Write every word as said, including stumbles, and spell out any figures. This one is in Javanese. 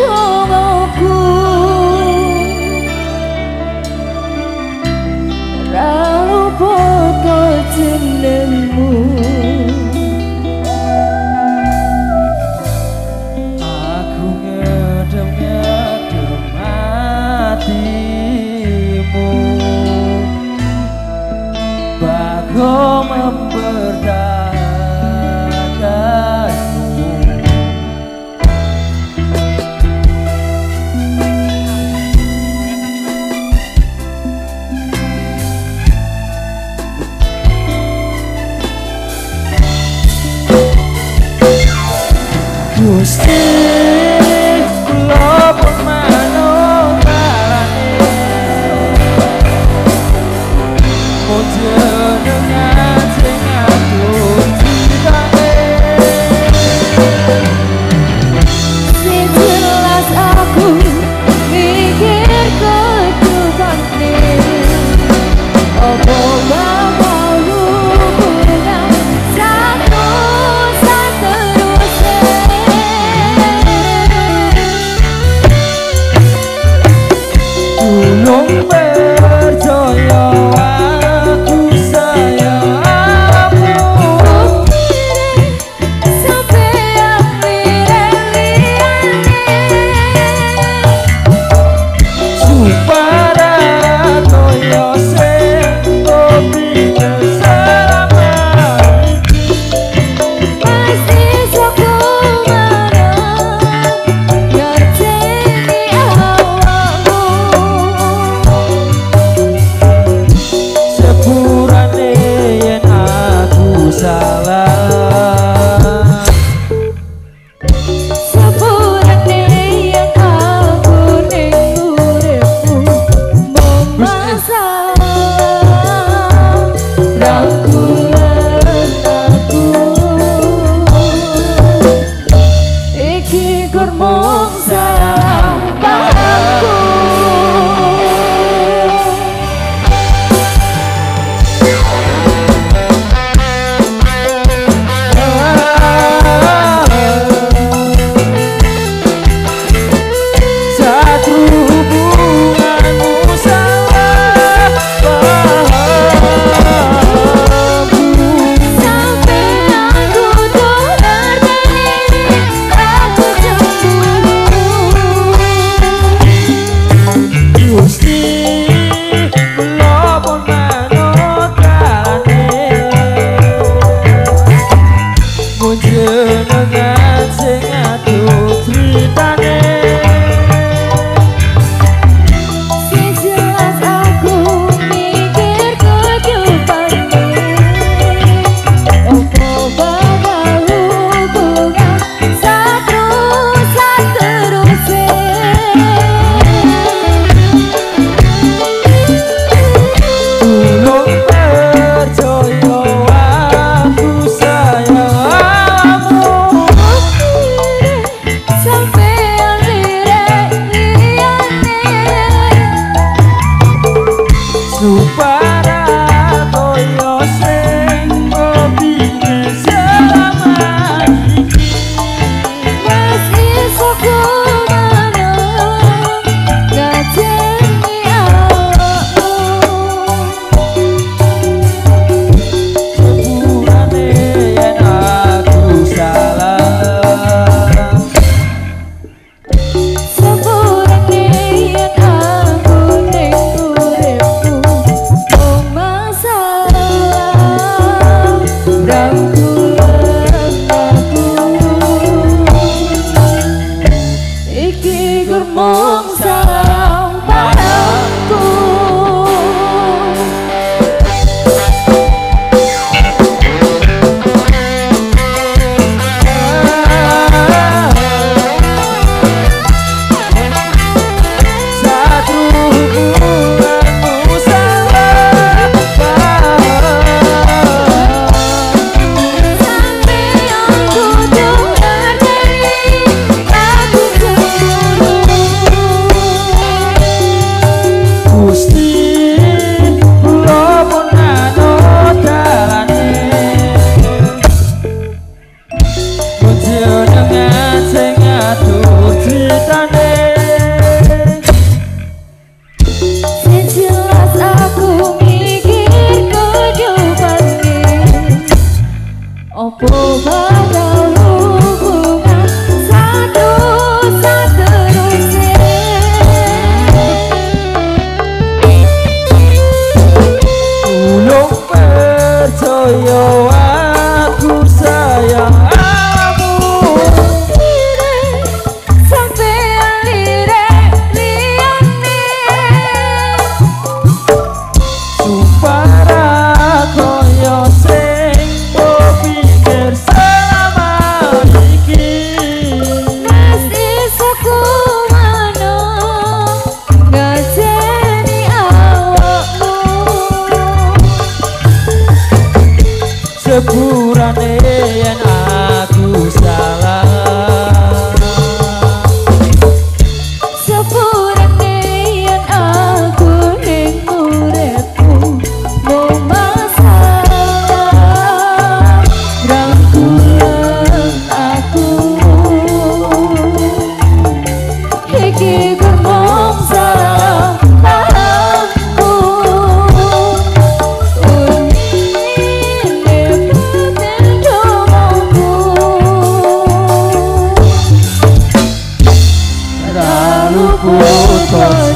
dongoku ra lupa jenengmu. Aku ngedem-ngedem hatimu, bago mempertahankanmu. Gusti kula pun manut marane, panjenengan sing ngatur critane. Sing jelas aku mikir kedupane, opo bakal hubungan satu seterusnya. Gunung percaya aku sayangmu, sampeyan lire-lirene supaya toyo sing kopi keselamatan. pasti soko mana ngerteni awakmu. Sepurane yen aku salah, Sepurane yen aku ning uripmu mung masalah rangkulan aku. Iki kur mung salah pahamku. saat hubunganmu salah pahamku. Sampeyan kudu ngerteni aku cemburu. Gusti kula pun manut marane, panjenengan sing ngatur critane. Sing jelas aku mikir kedupane, opo bakal hubungan satu seterusnya. Gunung percaya aku sayangmu, Sampeyan lire-lirene supaya toyo sing kopi keselamatan. pasti soko mana ngajeni awakmu. Sepurane yen aku salah, Sepurane yen aku ning uripmu mung masalah rangkulan aku. Iki kur mung salah pahamku. saat hubunganmu salah pahamku. Sampeyan kudu ngerteni aku cemburu. putus